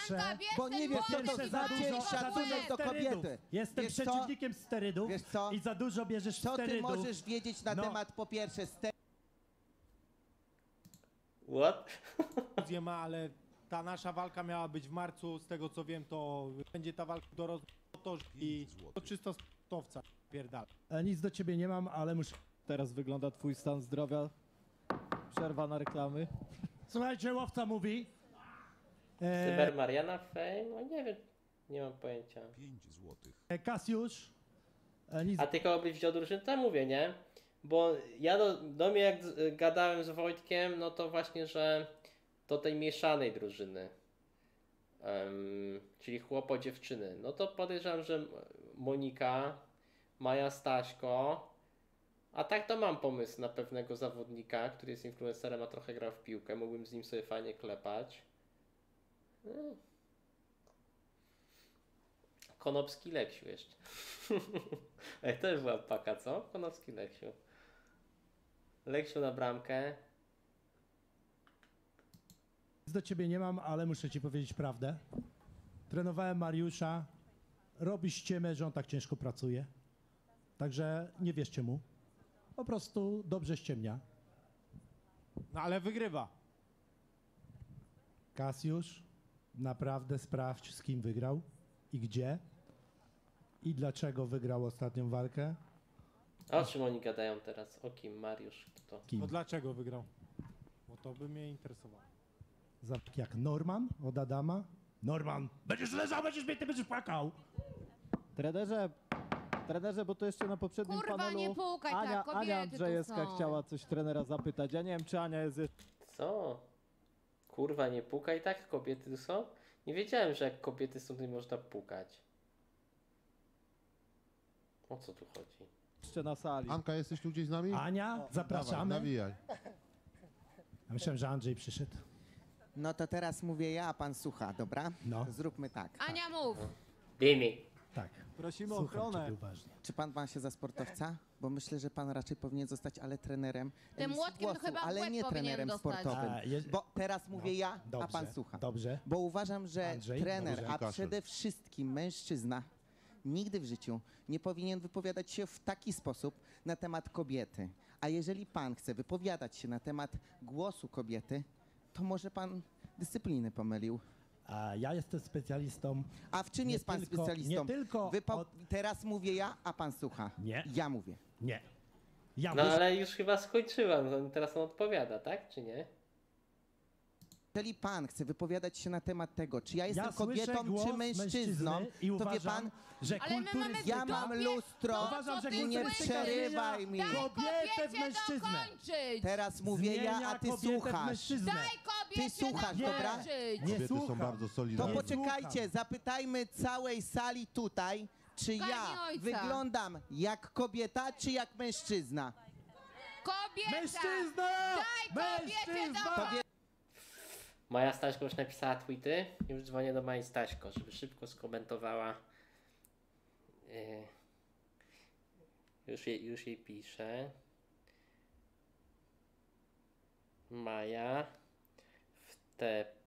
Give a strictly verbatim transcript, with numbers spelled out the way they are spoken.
pierwsze, bo nie wiesz, co to pierwsze za znaczy dużo, za dużo szacunek do sterydów. kobiety. Jestem Wiesz co? przeciwnikiem sterydów Wiesz co? i za dużo bierzesz Co ty sterydów. możesz wiedzieć na No. temat, po pierwsze, sterydów? What? Nie ma, ale ta nasza walka miała być w marcu, z tego co wiem, to będzie ta walka do rozmowy i to czysto sportowca, pierdala. E, Nic do ciebie nie mam, ale muszę... Teraz wygląda twój stan zdrowia. Przerwa na reklamy. Słuchajcie, łowca mówi... E, Cyber Mariana Fame? No nie wiem, nie mam pojęcia. e, Kasiusz... E, nic... A ty kogo byś wziął drużynę? To mówię, nie? Bo ja do, do mnie jak z- gadałem z Wojtkiem, no to właśnie, że do tej mieszanej drużyny, em, czyli chłopo dziewczyny, no to podejrzewam, że Monika, Maja Staśko, a tak to mam pomysł na pewnego zawodnika, który jest influencerem, a trochę grał w piłkę, mógłbym z nim sobie fajnie klepać. Hmm. Konopski Leksiu jeszcze. Ej, to była paka, co? Konopski Leksiu. Leksiu na bramkę. Nic do ciebie nie mam, ale muszę ci powiedzieć prawdę. Trenowałem Mariusza. Robi ściemę, że on tak ciężko pracuje. Także nie wierzcie mu. Po prostu dobrze ściemnia. No ale wygrywa. Kasiusz, naprawdę sprawdź, z kim wygrał i gdzie. I dlaczego wygrał ostatnią walkę. A o czym oni gadają teraz? O kim? Mariusz? Kto to? Kim? No dlaczego wygrał? Bo to by mnie interesowało. Zawodnik jak Norman od Adama. Norman, będziesz leżał, będziesz mnie, ty będziesz płakał. Trenerze, trenerze, bo to jeszcze na poprzednim Kurwa, panelu nie pukaj tak, Ania, kobiety Ania tu Andrzejewska są. chciała coś trenera zapytać. Ja nie wiem, czy Ania jest jeszcze... Co? Kurwa, nie pukaj tak? Kobiety tu są? Nie wiedziałem, że jak kobiety są, to nie można pukać. O co tu chodzi? jeszcze na sali. Anka, jesteś tu gdzieś z nami? Ania, Dawaj, zapraszamy. nawijaj. Ja myślałem, że Andrzej przyszedł. No to teraz mówię ja, a pan słucha, dobra? No. Zróbmy tak. Ania, mów. Dymi. Tak. Prosimy o Słucham ochronę. ciebie uważnie. Czy pan ma się za sportowca? Bo myślę, że pan raczej powinien zostać, ale trenerem Tym emisji młotkiem to głosu, chyba w ale łeb nie powinien trenerem dostać. sportowym. A, je- Bo teraz mówię ja, a Dobrze, pan słucha. Dobrze. Bo uważam, że Andrzej, trener, dobrze. a Kaszel. przede wszystkim mężczyzna, nigdy w życiu nie powinien wypowiadać się w taki sposób na temat kobiety. A jeżeli pan chce wypowiadać się na temat głosu kobiety, to może pan dyscypliny pomylił. A ja jestem specjalistą. A w czym Nie jest pan tylko- specjalistą? nie tylko Wypo- od- Teraz mówię ja, a pan słucha. Nie. Ja mówię. Nie. Ja No muszę- ale już chyba skończyłam, no, teraz on odpowiada, tak? Czy nie? Jeżeli pan chce wypowiadać się na temat tego, czy ja jestem ja słyszę kobietą, głos czy mężczyzną, i to uważam, wie pan, że Ale my mamy kulturystyka... ja mam Tobie- lustro to, Uważam, że co ty i nie słyszysz, przerywaj mi. Daj Kobietę w kobiecie mężczyznę. dokończyć. Teraz mówię ja, Zmienia a ty kobietę w słuchasz. mężczyznę. Daj kobiecie Ty słuchasz, dobra? dokończyć. Nie Kobiety słucham. są bardzo To solidarne. Nie poczekajcie, słucham. zapytajmy całej sali tutaj, czy Szukaj ja mi ojca. wyglądam jak kobieta, czy jak mężczyzna. Kobieta. Mężczyzna! Daj kobiecie Mężczyzna! dokończyć. Maja Staśko już napisała tweety. Już dzwonię do Maji Staśko, żeby szybko skomentowała. Yy, już, jej, już jej piszę. Maja w T